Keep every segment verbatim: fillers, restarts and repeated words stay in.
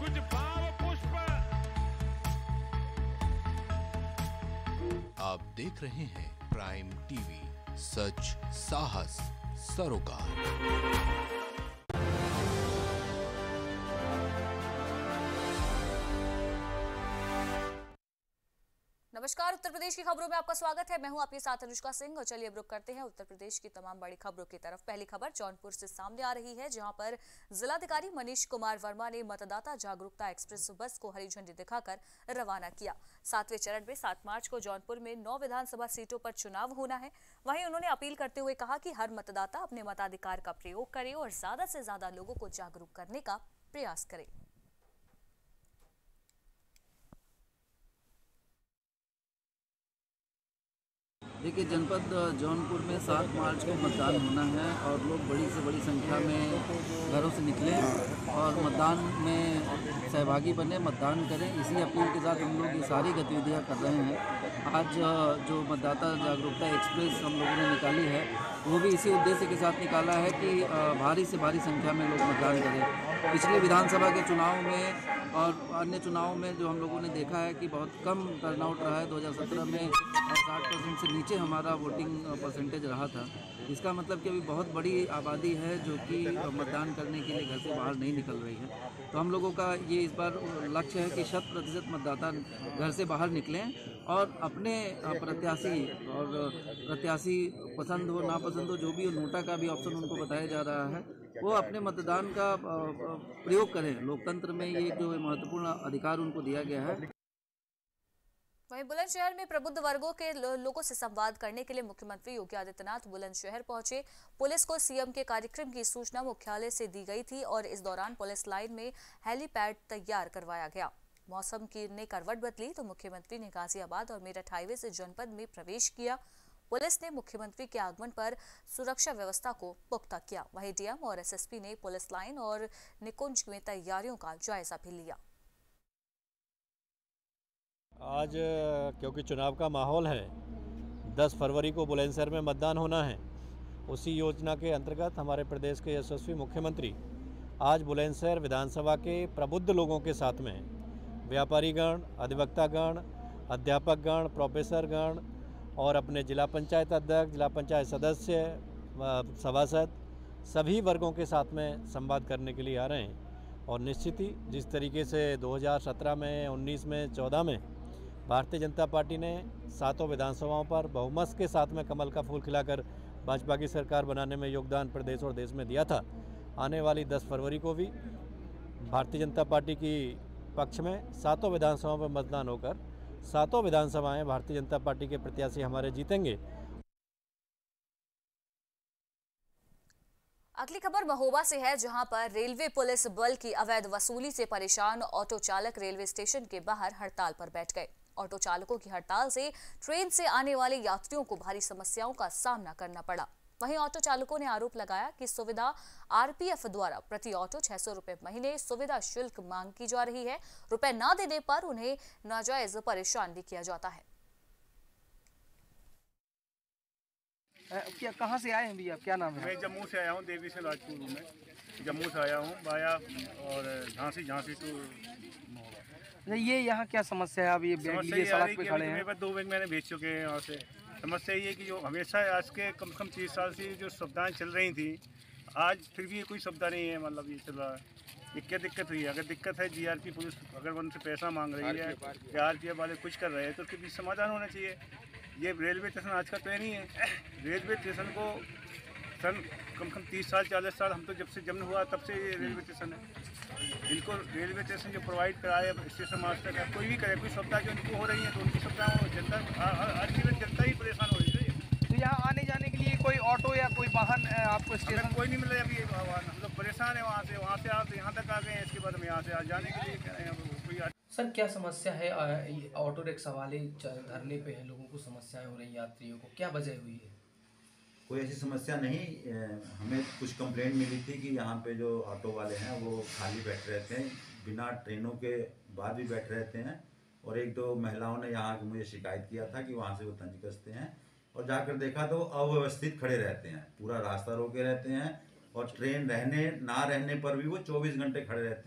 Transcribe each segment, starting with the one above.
कुछ भाव पुष्प। आप देख रहे हैं प्राइम टीवी, सच साहस सरोकार। नमस्कार, उत्तर प्रदेश की खबरों में आपका स्वागत है। मैं हूं आपके साथ अनुष्का सिंह और चलिए अब रुक करते हैं उत्तर प्रदेश की तमाम बड़ी खबरों की तरफ। पहली खबर जौनपुर से सामने आ रही है, जहां पर जिलाधिकारी मनीष कुमार वर्मा ने मतदाता जागरूकता एक्सप्रेस बस को हरी झंडी दिखाकर रवाना किया। सातवें चरण में सात मार्च को जौनपुर में नौ विधानसभा सीटों पर चुनाव होना है। वहीं उन्होंने अपील करते हुए कहा कि हर मतदाता अपने मताधिकार का प्रयोग करे और ज्यादा से ज्यादा लोगों को जागरूक करने का प्रयास करे। देखिए, जनपद जौनपुर में सात मार्च को मतदान होना है और लोग बड़ी से बड़ी संख्या में घरों से निकले और मतदान में सहभागी बने, मतदान करें। इसी अपील के साथ हम लोग ये सारी गतिविधियां कर रहे हैं। आज जो मतदाता जागरूकता एक्सप्रेस हम लोगों ने निकाली है, वो भी इसी उद्देश्य के साथ निकाला है कि भारी से भारी संख्या में लोग मतदान करें। पिछले विधानसभा के चुनाव में और अन्य चुनावों में जो हम लोगों ने देखा है कि बहुत कम टर्नआउट रहा है। दो हज़ार सत्रह में साठ परसेंट से नीचे हमारा वोटिंग परसेंटेज रहा था। इसका मतलब कि अभी बहुत बड़ी आबादी है जो कि मतदान करने के लिए घर से बाहर नहीं निकल रही है। तो हम लोगों का ये इस बार लक्ष्य है कि शत प्रतिशत मतदाता घर से बाहर निकलें और अपने प्रत्याशी और प्रत्याशी पसंद हो नापसंद हो जो भी हो, नोटा का भी ऑप्शन उनको बताया जा रहा है, वो अपने मतदान का प्रयोग करें। लोकतंत्र में ये जो महत्वपूर्ण अधिकार उनको दिया गया है। वहीं बुलंदशहर में प्रबुद्ध वर्गों के लोगों से संवाद करने के लिए मुख्यमंत्री योगी आदित्यनाथ बुलंदशहर पहुंचे। पुलिस को सीएम के कार्यक्रम की सूचना मुख्यालय से दी गई थी और इस दौरान पुलिस लाइन में हेलीपैड तैयार करवाया गया। मौसम की ने करवट बदली तो मुख्यमंत्री ने गाजियाबाद और मेरठ हाईवे से जनपद में प्रवेश किया। पुलिस ने मुख्यमंत्री के आगमन पर सुरक्षा व्यवस्था को पुख्ता किया। वहीं डीएम और एसएसपी ने पुलिस लाइन और निकुंज में तैयारियों का जायजा भी लिया। आज क्योंकि चुनाव का माहौल है, दस फरवरी को बुलंदशहर में मतदान होना है। उसी योजना के अंतर्गत हमारे प्रदेश के यशस्वी मुख्यमंत्री आज बुलंदशहर विधानसभा के प्रबुद्ध लोगों के साथ में व्यापारीगण, अधिवक्तागण, अध्यापकगण, प्रोफेसरगण और अपने जिला पंचायत अध्यक्ष, जिला पंचायत सदस्य, सभासद सभी वर्गों के साथ में संवाद करने के लिए आ रहे हैं। और निश्चित ही जिस तरीके से दो हज़ार सत्रह में, उन्नीस में, चौदह में भारतीय जनता पार्टी ने सातों विधानसभाओं पर बहुमत के साथ में कमल का फूल खिलाकर भाजपा की सरकार बनाने में योगदान प्रदेश और देश में दिया था, आने वाली दस फरवरी को भी भारतीय जनता पार्टी की पक्ष में सातों विधानसभाओं पर मतदान होकर सातों विधानसभाएं भारतीय जनता पार्टी के प्रत्याशी हमारे जीतेंगे। अगली खबर महोबा से है, जहां पर रेलवे पुलिस बल की अवैध वसूली से परेशान ऑटो चालक रेलवे स्टेशन के बाहर हड़ताल पर बैठ गए। ऑटो चालकों की हड़ताल से ट्रेन से आने वाले यात्रियों को भारी समस्याओं का सामना करना पड़ा। वहीं ऑटो चालकों ने आरोप लगाया कि सुविधा आरपीएफ द्वारा प्रति ऑटो छह सौ रुपए महीने सुविधा शुल्क मांग की जा रही है। रुपए ना देने पर उन्हें नाजायज परेशान भी किया जाता है। क्या कहाँ से आए हैं भैया, क्या नाम है? मैं जम्मू से आया हूँ, देवी से राजपुर में जम्मू से आया हूँ बाया और झांसी झांसी टू महोबा। ये यहाँ क्या समस्या है? अब ये ये सड़क पे खड़े हैं, दो बैग मैंने भेज चुके हैं यहाँ से। समस्या ये है कि जो हमेशा आज के कम से कम तीस साल से जो सुविधाएं चल रही थी, आज फिर भी कोई सुविधा नहीं है। मतलब ये चल रहा है, ये क्या दिक्कत हुई है? अगर दिक्कत है जीआरपी पुलिस अगर उनसे पैसा मांग रही है या आरपीएफ वाले कुछ कर रहे हैं तो उसके बीच समाधान होना चाहिए। ये रेलवे स्टेशन आज का तो नहीं है। रेलवे स्टेशन को सन कम से कम तीस साल चालीस साल हम तो जब से जन्म हुआ तब से ये रेलवे स्टेशन है। इनको रेलवे स्टेशन जो प्रोवाइड कराए स्टेशन मास्टर का कोई भी करे, कोई सुविधा जो इनको हो रही है तो उनकी सुविधा जनता हर चीज़ जनता ही परेशान हो रही है। तो यहाँ आने जाने के लिए कोई ऑटो या कोई वाहन आपको स्टेशन कोई नहीं मिल रहा अभी। हम लोग परेशान है वहाँ से वहाँ से आप यहाँ तक आ गए हैं, इसके बाद हम यहाँ से आ जाने के लिए कह रहे हैं कोई। सर क्या समस्या है? ऑटो रिक्शा वाले धरने पे है, लोगों को समस्याएं हो रही, यात्रियों को क्या वजह हुई है? कोई ऐसी समस्या नहीं। हमें कुछ कंप्लेंट मिली थी कि यहाँ पे जो ऑटो वाले हैं वो खाली बैठ रहते हैं, बिना ट्रेनों के बाद भी बैठ रहते हैं। और एक दो महिलाओं ने यहाँ की मुझे शिकायत किया था कि वहाँ से वो तंज कसते हैं और जाकर देखा तो अव्यवस्थित खड़े रहते हैं, पूरा रास्ता रोके रहते हैं और ट्रेन रहने ना रहने पर भी वो चौबीस घंटे खड़े रहते हैं।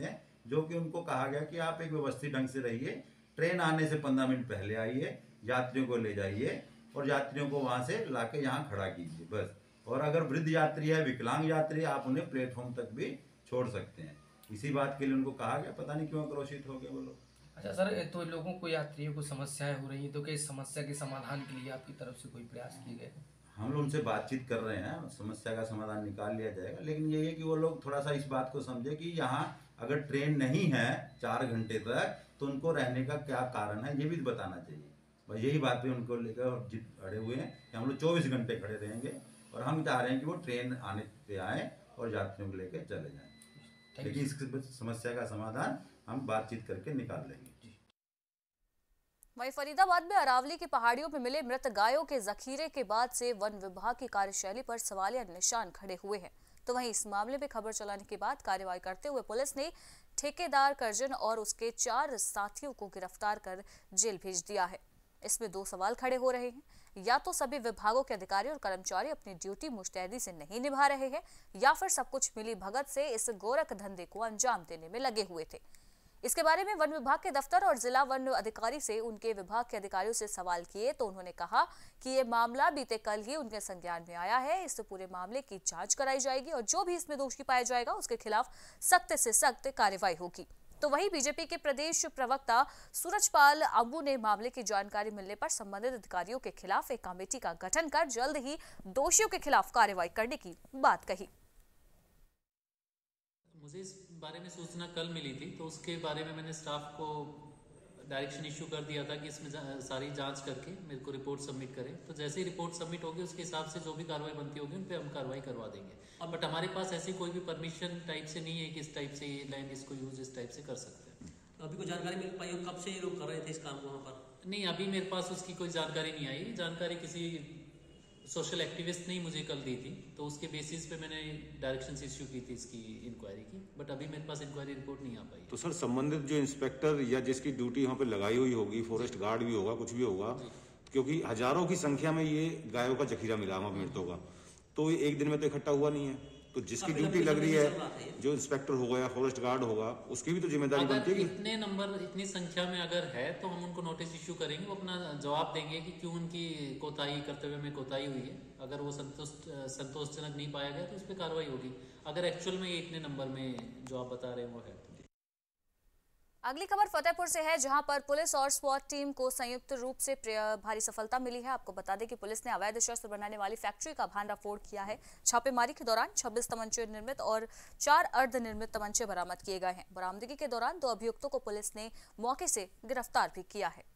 जो कि उनको कहा गया कि आप एक व्यवस्थित ढंग से रहिए, ट्रेन आने से पंद्रह मिनट पहले आइए, यात्रियों को ले जाइए और यात्रियों को वहाँ से लाके यहाँ खड़ा कीजिए बस। और अगर वृद्ध यात्री है, विकलांग यात्री है, आप उन्हें प्लेटफॉर्म तक भी छोड़ सकते हैं। इसी बात के लिए उनको कहा गया, पता नहीं क्यों आक्रोशित हो गए वो लोग। अच्छा सर, तो लोगों को, यात्रियों को समस्याएं हो रही हैं, तो क्या इस समस्या के समाधान के लिए आपकी तरफ से कोई प्रयास किए गए? हम लोग उनसे बातचीत कर रहे हैं, समस्या का समाधान निकाल लिया जाएगा, लेकिन ये है कि वो लोग थोड़ा सा इस बात को समझे कि यहाँ अगर ट्रेन नहीं है चार घंटे तक तो उनको रहने का क्या कारण है, ये भी बताना चाहिए। बस यही बात पे उनको लेकर और जिद अड़े हुए हैं कि हम लोग चौबीस घंटे खड़े रहेंगे और हम चाह रहे हैं कि वो ट्रेन आने पे आए और यात्रियों को लेकर चले जाएं। लेकिन इस समस्या का समाधान हम बातचीत करके निकाल लेंगे। वहीं फरीदाबाद में अरावली की पहाड़ियों में मिले मृत गायों के जखीरे के बाद से वन विभाग की कार्यशैली पर सवालिया निशान खड़े हुए हैं। तो वहीं इस मामले में खबर चलाने के बाद कार्रवाई करते हुए पुलिस ने ठेकेदार करजन और उसके चार साथियों को गिरफ्तार कर जेल भेज दिया है। इसमें दो सवाल खड़े हो रहे हैं, या तो सभी विभागों के अधिकारी और कर्मचारी अपनी ड्यूटी मुस्तैदी से नहीं निभा रहे हैं, या फिर सब कुछ मिली भगत से इस गोरख धंधे को अंजाम देने में लगे हुए थे। इसके बारे में वन विभाग के दफ्तर और जिला वन अधिकारी से उनके विभाग के अधिकारियों से सवाल किए तो उन्होंने कहा कि ये मामला बीते कल ही उनके संज्ञान में आया है। इस पूरे मामले की जांच कराई जाएगी और जो भी इसमें दोषी पाया जाएगा उसके खिलाफ सख्त से सख्त कार्रवाई होगी। तो वहीं बीजेपी के प्रदेश प्रवक्ता सूरजपाल अम्बू ने मामले की जानकारी मिलने पर संबंधित अधिकारियों के खिलाफ एक कमेटी का गठन कर जल्द ही दोषियों के खिलाफ कार्रवाई करने की बात कही। मुझे इस बारे में सूचना कल मिली थी, तो उसके बारे में मैंने स्टाफ को डायरेक्शन इशू कर दिया था कि इसमें सारी जांच करके मेरे को रिपोर्ट सबमिट करें। तो जैसे ही रिपोर्ट सबमिट होगी उसके हिसाब से जो भी कार्रवाई बनती होगी उन पर हम कार्रवाई करवा देंगे। और बट हमारे पास ऐसी कोई भी परमिशन टाइप से नहीं है कि इस टाइप से ये लैंड इसको यूज इस टाइप से कर सकते हैं। तो अभी कोई जानकारी मिल पाई कब से ये लोग कर रहे थे इस काम को वहाँ पर? नहीं, अभी मेरे पास उसकी कोई जानकारी नहीं आई। जानकारी किसी सोशल एक्टिविस्ट ने मुझे कल दी थी, तो उसके बेसिस पे मैंने डायरेक्शंस इश्यू की थी इसकी इंक्वायरी की, बट अभी मेरे पास इंक्वायरी रिपोर्ट नहीं आ पाई। तो सर संबंधित जो इंस्पेक्टर या जिसकी ड्यूटी यहाँ पे लगाई हुई होगी, फॉरेस्ट गार्ड भी होगा, कुछ भी होगा, क्योंकि हजारों की संख्या में ये गायों का जखीरा मिला हुआ मृतों का, तो ये एक दिन में तो इकट्ठा हुआ नहीं है। तो जिसकी ड्यूटी लग रही है, जो इंस्पेक्टर होगा या फॉरेस्ट गार्ड होगा, उसकी भी तो जिम्मेदारी बनती है। इतने नंबर इतनी संख्या में अगर है तो हम उनको नोटिस इश्यू करेंगे, वो अपना जवाब देंगे कि क्यों उनकी कोताही कर्तव्य में कोताही हुई है। अगर वो संतुष्ट संतोषजनक नहीं पाया गया तो उस पर कार्रवाई होगी। अगर एक्चुअल में ये इतने नंबर में जो आप बता रहे हैं वो है। अगली खबर फतेहपुर से है, जहां पर पुलिस और स्वाट टीम को संयुक्त रूप से भारी सफलता मिली है। आपको बता दें कि पुलिस ने अवैध शस्त्र बनाने वाली फैक्ट्री का भांडाफोड़ किया है। छापेमारी के दौरान छब्बीस तमंचे निर्मित और चार अर्धनिर्मित तमंचे बरामद किए गए हैं। बरामदगी के दौरान दो अभियुक्तों को पुलिस ने मौके से गिरफ्तार भी किया है।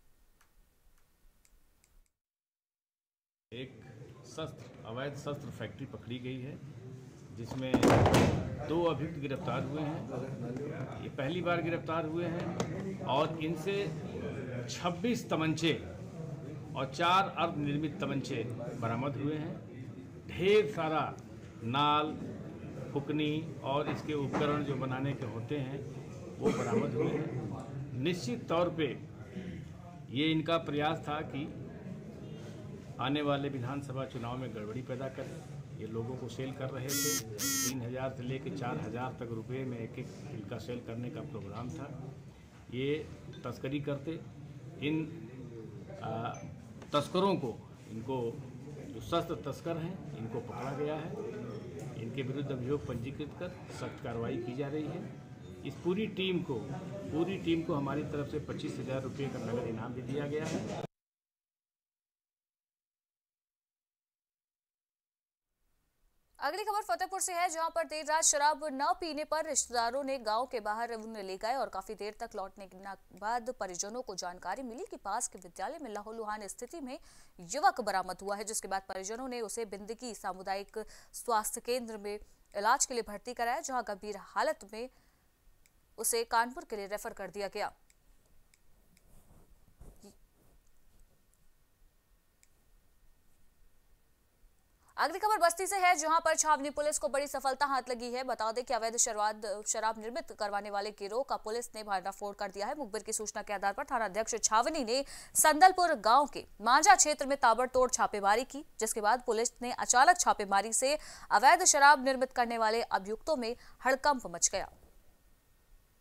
एक शस्त्र अवैध शस्त्र फैक्ट्री पकड़ी गई है, जिसमें दो अभियुक्त गिरफ्तार हुए हैं। ये पहली बार गिरफ्तार हुए हैं और इनसे छब्बीस तमंचे और चार अर्धनिर्मित तमंचे बरामद हुए हैं। ढेर सारा नाल, फुकनी और इसके उपकरण जो बनाने के होते हैं वो बरामद हुए हैं। निश्चित तौर पे ये इनका प्रयास था कि आने वाले विधानसभा चुनाव में गड़बड़ी पैदा करें। ये लोगों को सेल कर रहे थे, तीन हज़ार से लेकर चार हज़ार तक रुपए में एक एक इनका सेल करने का प्रोग्राम था। ये तस्करी करते, इन आ, तस्करों को, इनको जो शस्त्र तस्कर हैं इनको पकड़ा गया है। इनके विरुद्ध अभियोग पंजीकृत कर सख्त कार्रवाई की जा रही है। इस पूरी टीम को पूरी टीम को हमारी तरफ से पच्चीस हज़ार रुपये का नगद इनाम भी दिया गया है। अगली खबर फतेहपुर से है, जहां पर देर रात शराब न पीने पर रिश्तेदारों ने गांव के बाहर उन्हें ले गए और काफी देर तक लौटने के बाद परिजनों को जानकारी मिली कि पास के विद्यालय में लहूलुहान स्थिति में युवक बरामद हुआ है, जिसके बाद परिजनों ने उसे बिंदगी सामुदायिक स्वास्थ्य केंद्र में इलाज के लिए भर्ती कराया, जहां गंभीर हालत में उसे कानपुर के लिए रेफर कर दिया गया। अगली खबर बस्ती से है, जहां पर छावनी पुलिस को बड़ी सफलता हाथ लगी है। बता दें कि अवैध शराब शराब निर्मित करवाने वाले गिरोह का पुलिस ने भांडाफोड़ कर दिया है। मुखबिर की सूचना के आधार पर थाना अध्यक्ष छावनी ने संदलपुर गांव के मांझा क्षेत्र में ताबड़तोड़ छापेमारी की, जिसके बाद पुलिस ने अचानक छापेमारी से अवैध शराब निर्मित करने वाले अभियुक्तों में हड़कंप मच गया।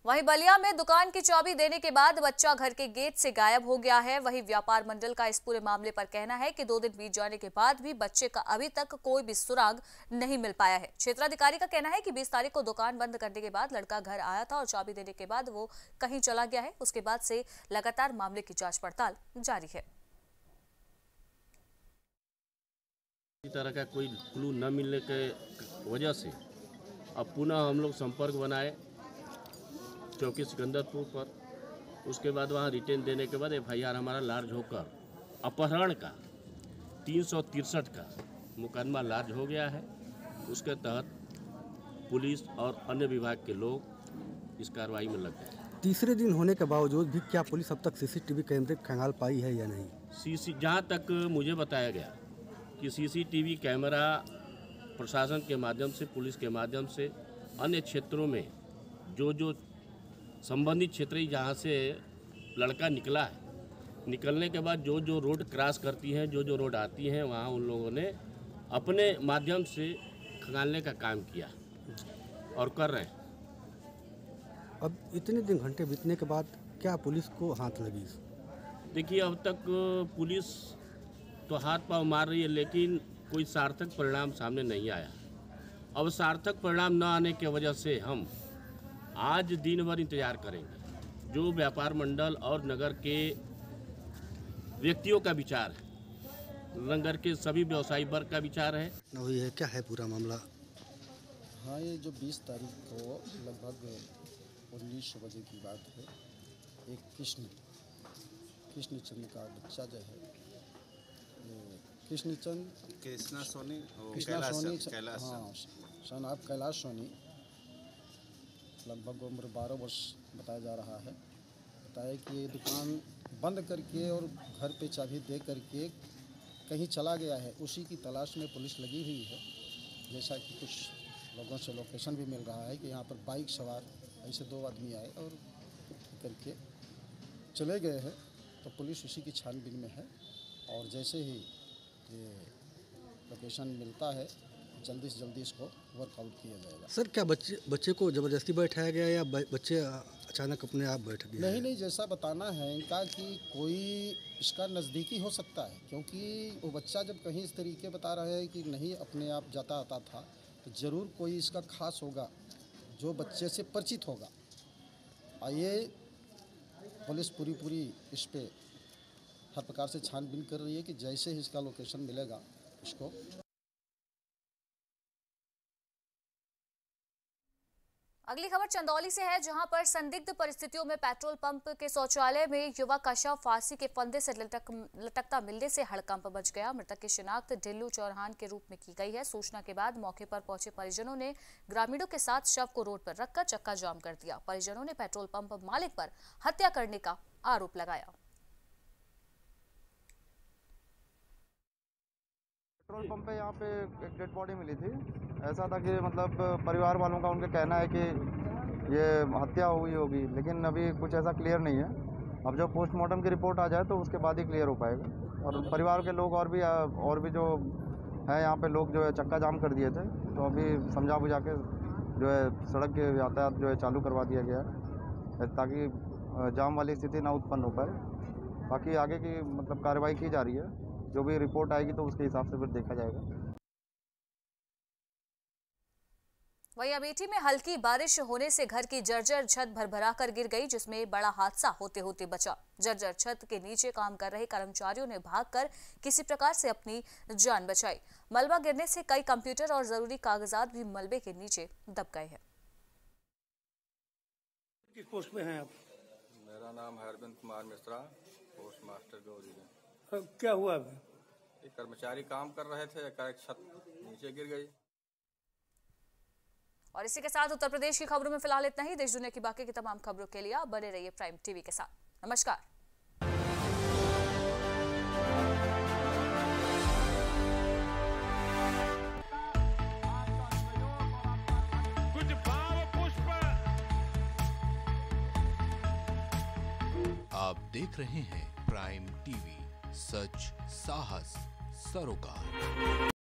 वहीं बलिया में दुकान की चाबी देने के बाद बच्चा घर के गेट से गायब हो गया है। वहीं व्यापार मंडल का इस पूरे मामले पर कहना है कि दो दिन बीत जाने के बाद भी बच्चे का अभी तक कोई भी सुराग नहीं मिल पाया है। क्षेत्राधिकारी का कहना है कि बीस तारीख को दुकान बंद करने के बाद लड़का घर आया था और चाबी देने के बाद वो कहीं चला गया है। उसके बाद से लगातार मामले की जांच पड़ताल जारी है। इस तरह का कोई क्लू न मिलने के वजह से अब पुनः हम लोग संपर्क बनाए चौकी सिकंदरपुर पर। उसके बाद वहाँ रिटेन देने के बाद एफ आई आर हमारा लार्ज होकर अपहरण का तीन सौ तिरसठ का मुकदमा लार्ज हो गया है। उसके तहत पुलिस और अन्य विभाग के लोग इस कार्रवाई में लग गए। तीसरे दिन होने के बावजूद भी क्या पुलिस अब तक सीसीटीवी कैमरे खंगाल पाई है या नहीं? सीसी जहाँ तक मुझे बताया गया कि सीसीटीवी कैमरा प्रशासन के माध्यम से, पुलिस के माध्यम से अन्य क्षेत्रों में जो जो संबंधित क्षेत्र जहाँ से लड़का निकला है, निकलने के बाद जो जो रोड क्रॉस करती हैं, जो जो रोड आती हैं, वहाँ उन लोगों ने अपने माध्यम से खंगालने का काम किया और कर रहे हैं। अब इतने दिन घंटे बीतने के बाद क्या पुलिस को हाथ लगी? देखिए, अब तक पुलिस तो हाथ पांव मार रही है, लेकिन कोई सार्थक परिणाम सामने नहीं आया। अब सार्थक परिणाम न आने की वजह से हम आज दिन भर इंतजार करेंगे। जो व्यापार मंडल और नगर के व्यक्तियों का विचार है, नगर के सभी व्यवसायी वर्ग का विचार है। वही है, क्या है पूरा मामला? हाँ, ये जो बीस तारीख को लगभग उन्नीस बजे की बात है, एक कृष्ण कृष्ण चंद का बच्चा जो है, कृष्ण चंद कृष्णा सोनी कृष्णा सोनी कैलाश हाँ सन आप कैलाश सोनी, लगभग उम्र बारह वर्ष बताया जा रहा है। बताया कि ये दुकान बंद करके और घर पे चाबी दे करके कहीं चला गया है। उसी की तलाश में पुलिस लगी हुई है। जैसा कि कुछ लोगों से लोकेशन भी मिल रहा है कि यहाँ पर बाइक सवार ऐसे दो आदमी आए और करके चले गए हैं, तो पुलिस उसी की छानबीन में है और जैसे ही ये लोकेशन मिलता है जल्दी से जल्दी इसको वर्कआउट किया जाएगा। सर, क्या बच्चे बच्चे को ज़बरदस्ती बैठाया गया या बच्चे अचानक अपने आप बैठ गए? नहीं नहीं, जैसा बताना है इनका कि कोई इसका नज़दीकी हो सकता है, क्योंकि वो बच्चा जब कहीं इस तरीके बता रहे हैं कि नहीं अपने आप जाता आता था, तो ज़रूर कोई इसका खास होगा जो बच्चे से परिचित होगा। आइए, पुलिस पूरी पूरी इस पर हर प्रकार से छानबीन कर रही है कि जैसे ही इसका लोकेशन मिलेगा इसको। अगली खबर चंदौली से है, जहां पर संदिग्ध परिस्थितियों में पेट्रोल पंप के शौचालय में युवक का शव फांसी के फंदे से लटक लटकता मिलने से हड़कंप मच गया। मृतक की शिनाख्त ढिल्लू चौहान के रूप में की गई है। सूचना के बाद मौके पर पहुंचे परिजनों ने ग्रामीणों के साथ शव को रोड पर रखकर चक्का जाम कर दिया। परिजनों ने पेट्रोल पंप मालिक पर हत्या करने का आरोप लगाया। पेट्रोल पंप पे यहाँ पे एक डेड बॉडी मिली थी। ऐसा था कि मतलब परिवार वालों का उनका कहना है कि ये हत्या हुई होगी, लेकिन अभी कुछ ऐसा क्लियर नहीं है। अब जो पोस्टमार्टम की रिपोर्ट आ जाए तो उसके बाद ही क्लियर हो पाएगा। और परिवार के लोग और भी और भी जो है यहाँ पे लोग जो है चक्का जाम कर दिए थे, तो अभी समझा बुझा के जो है सड़क के यातायात जो है चालू करवा दिया गया है ताकि जाम वाली स्थिति ना उत्पन्न हो पाए। बाकी आगे की मतलब कार्रवाई की जा रही है। जो भी रिपोर्ट आएगी तो उसके हिसाब से फिर देखा जाएगा। वहीं अमेठी में हल्की बारिश होने से घर की जर्जर छत भरभरा कर गिर गई, जिसमें बड़ा हादसा होते होते बचा। जर्जर छत के नीचे काम कर रहे कर्मचारियों ने भागकर किसी प्रकार से अपनी जान बचाई। मलबा गिरने से कई कंप्यूटर और जरूरी कागजात भी मलबे के नीचे दब गए हैं। किस पोस्ट पे हैं आप? मेरा नाम है अरविंद कुमार मिश्रा, पोस्ट मास्टर गौरी। क्या हुआ अभी? एक कर्मचारी काम कर रहे थे, एक छत नीचे गिर गई। और इसी के साथ उत्तर प्रदेश की खबरों में फिलहाल इतना ही। देश दुनिया की बाकी की तमाम खबरों के लिए आप बने रहिए प्राइम टीवी के साथ। नमस्कार। कुछ भाव पुष्प। आप देख रहे हैं प्राइम टीवी, सच साहस सरोकार।